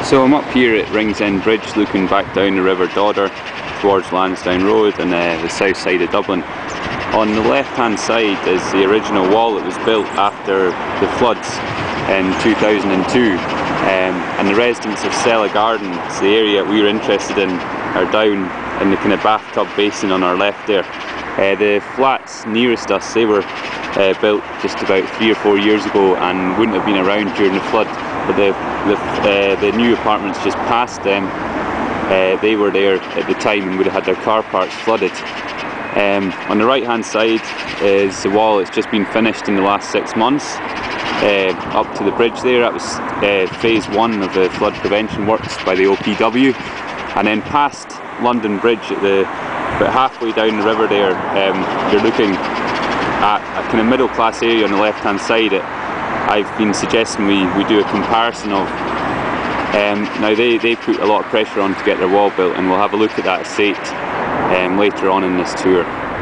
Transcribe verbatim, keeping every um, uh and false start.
So I'm up here at Ringsend Bridge looking back down the River Dodder towards Lansdowne Road and uh, the south side of Dublin. On the left hand side is the original wall that was built after the floods in two thousand two, um, and the residents of Cella Gardens, the area we were interested in, are down in the kind of bathtub basin on our left there. Uh, the flats nearest us, they were uh, built just about three or four years ago and wouldn't have been around during the flood, but the, the, uh, the new apartments just past them, uh, they were there at the time and would have had their car parks flooded. Um, on the right hand side is the wall that's just been finished in the last six months. Uh, up to the bridge there, that was uh, phase one of the flood prevention works by the O P W, and then past London Bridge at the about halfway down the river there, um, you're looking at a kind of middle class area on the left hand side that I've been suggesting we, we do a comparison of. Um, now they, they put a lot of pressure on to get their wall built, and we'll have a look at that estate um, later on in this tour.